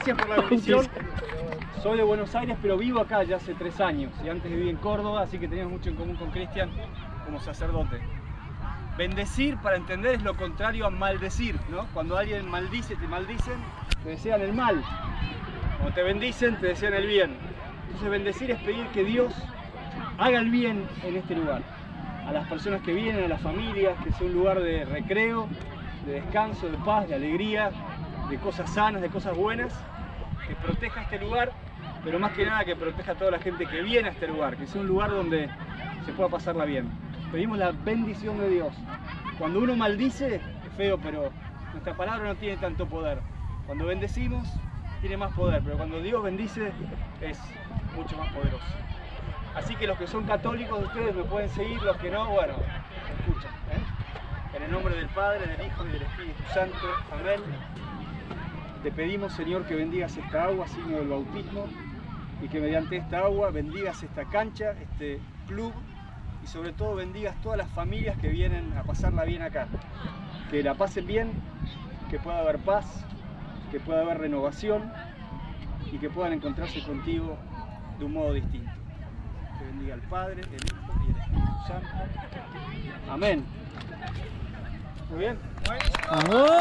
gracias por la bendición. Soy de Buenos Aires, pero vivo acá ya hace 3 años y antes viví en Córdoba, así que teníamos mucho en común con Cristian como sacerdote. Bendecir, para entender, es lo contrario a maldecir, ¿no? Cuando alguien maldice, te maldicen, te desean el mal. Cuando te bendicen, te desean el bien. Entonces bendecir es pedir que Dios haga el bien en este lugar. A las personas que vienen, a las familias, que sea un lugar de recreo, de descanso, de paz, de alegría, de cosas sanas, de cosas buenas, que proteja este lugar, pero más que nada que proteja a toda la gente que viene a este lugar, que sea un lugar donde se pueda pasarla bien. Pedimos la bendición de Dios. Cuando uno maldice, es feo, pero nuestra palabra no tiene tanto poder. Cuando bendecimos, tiene más poder, pero cuando Dios bendice, es mucho más poderoso. Así que los que son católicos de ustedes me pueden seguir, los que no, bueno, escuchan. En el nombre del Padre, del Hijo y del Espíritu Santo. Amén. Te pedimos, Señor, que bendigas esta agua, signo del bautismo, y que mediante esta agua bendigas esta cancha, este club, y sobre todo bendigas todas las familias que vienen a pasarla bien acá. Que la pasen bien, que pueda haber paz, que pueda haber renovación y que puedan encontrarse contigo de un modo distinto. Que bendiga al Padre, el Hijo y el Espíritu Santo. Amén. Muy bien. ¡Amén!